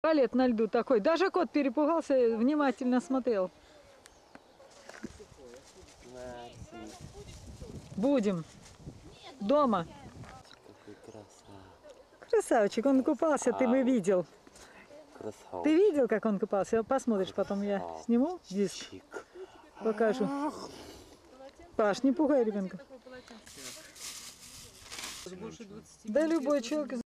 Туалет на льду такой. Даже кот перепугался, внимательно смотрел. Будем. Дома. Красавчик, он купался, ты бы видел. Красавчик. Ты видел, как он купался? Посмотришь, потом я сниму диск, покажу. Паш, не пугай ребенка. Да любой человек